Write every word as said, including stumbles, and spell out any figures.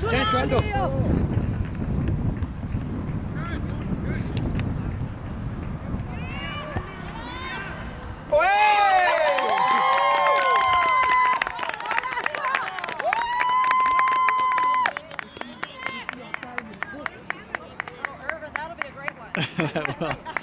Chancho, algo. Irvin, that'll be a great one.